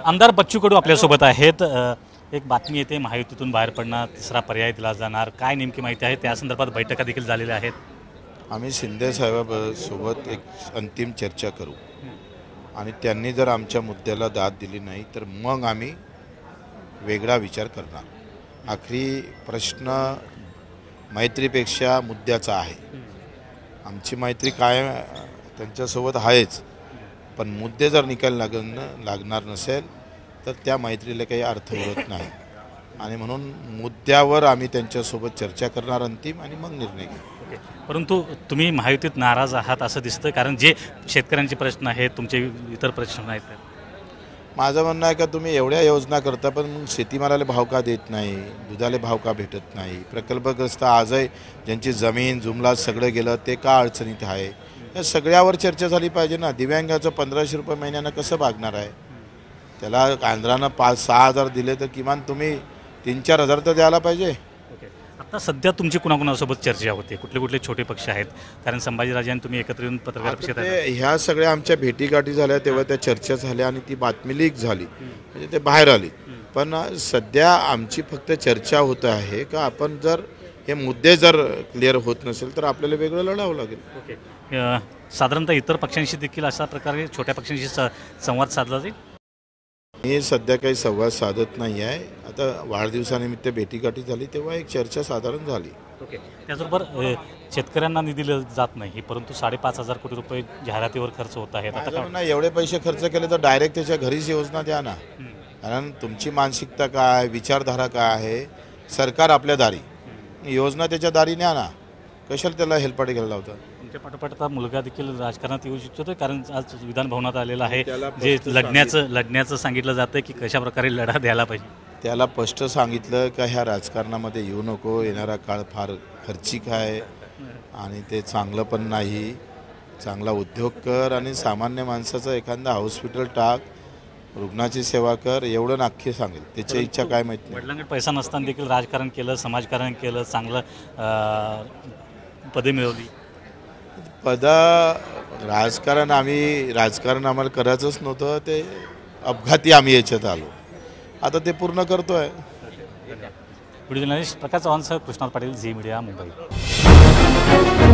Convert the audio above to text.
आमदार बच्चू कडू आपल्यासोबत आहेत। एक बातमी येते महायुतीतून बाहेर पडणार, तिसरा पर्याय दिला जाणार, काय नेमकी माहिती आहे? त्या संदर्भात बैठका देखील झालेल्या आहेत। आम्ही शिंदे साहेबांसोबत एक अंतिम चर्चा करू आणि त्यांनी जर आमच्या मुद्द्याला दाद दिली नाही तर मग आम्ही वेगळा विचार करणार। आखरी प्रश्न मैत्रीपेक्षा मुद्द्याचा आहे। आमची मैत्री कायम त्यांच्यासोबत आहेच, पण मुद्दे जर निकाल लागणार नसेल तर त्या मैत्रीला काही अर्थ उरत नाही आणि म्हणून मुद्द्यावर आम्ही त्यांच्यासोबत चर्चा करणार अंतिम आणि मग निर्णय घेऊ। परंतु तुम्ही महायुतीत नाराज आहात असं दिसतं, कारण जे शेतकऱ्यांचे प्रश्न आहेत, तुमचे इतर प्रश्न आहेत। माझं म्हणणं आहे का तुम्ही एवढ्या योजना करता पण मग शेतीमालाला भाव का देत नाही, दुधाला भाव का भेटत नाही, प्रकल्पग्रस्त आजही ज्यांची जमीन जुमला सगळं गेलं ते का अडचणीत आहे, या सगळ्यावर चर्चा झाली पाहिजे ना। दिव्यांगाचं 1500 रुपये महिन्यानं कसं भागणार आहे? त्याला आंध्रानं 5-6 हजार दिले तर किमान तुम्ही 3-4 हजार तर द्यायला पाहिजे। आता सध्या तुमची कुणाकुणासोबत चर्चा होते? कुठले कुठले छोटे पक्ष आहेत? कारण संभाजीराजे आणि तुम्ही एकत्र येऊन पत्रकार परिषद ह्या सगळ्या आमच्या भेटीगाठी झाल्या तेव्हा त्या चर्चा झाल्या आणि ती बातमी लीक झाली, म्हणजे ते बाहेर आली। पण सध्या आमची फक्त चर्चा होत आहे का आपण जर हे मुद्दे जर क्लिअर होत नसेल तर आपल्याला वेगळं लढावं लागेल। साधारणतः इतर पक्षांशी देखील अशा प्रकारे छोट्या पक्षांशी संवाद साधला जाईल? मी सध्या काही संवाद साधत नाही आहे। आता वाढदिवसानिमित्त भेटीगाठी झाली तेव्हा एक चर्चा साधारण झाली। त्याचबरोबर शेतकऱ्यांना निधी दिला जात नाही, परंतु 5,500 कोटी रुपये जाहिरातीवर खर्च होत आहेत। आता एवढे पैसे खर्च केले तर डायरेक्ट त्याच्या घरीच योजना द्या ना, कारण तुमची मानसिकता काय, विचारधारा काय आहे, सरकार आपल्या दारी, योजना त्याच्या दारी न्या ना, कशाला त्याला हेलपाटे घ्यायला लावतात? तुमच्या पाठोपाठ मुलगा देखील राजकारणात येऊ शकतो, कारण आज विधान भवनात आलेला आहे, जे लढण्याचं सांगितलं जातं की कशा प्रकारे लढा द्यायला पाहिजे। त्याला स्पष्ट सांगितलं का ह्या राजकारणामध्ये येऊ नको, येणारा काळ फार खर्चिक आहे आणि ते चांगलं पण नाही, चांगला उद्योग कर आणि सामान्य माणसाचं एखादा हॉस्पिटल टाक, रुग्णाची सेवा कर, एवढं नक्की सांगेल। त्याची इच्छा काय माहीत नाही। वडिलांकडे पैसा नसताना देखील राजकारण केलं, समाजकारण केलं, चांगलं पदे मिळवली। राजकारण आम्हाला करायचंच नव्हतं, ते अपघाती आम्ही याच्यात आलो, आता ते पूर्ण करतोय। व्हिडिओ जर्नलिस्ट प्रकाश चव्हाणसह कृष्णाल पाटील, झी मीडिया, मुंबई।